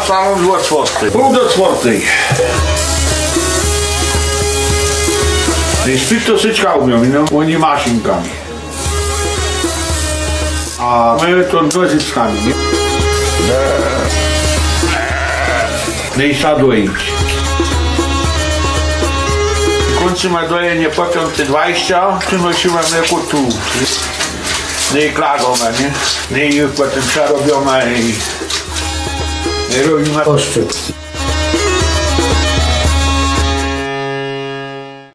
salon do 4. Pół do 4. I spit to syczka umią, no, oni maszynkami. A my to nożyczkami, nie? No i sadujeć. Kończymy dojenie po 5:20, przynosiłem mleko tu. No i klagome, nie? No i potem przerobione i robimy oszczep.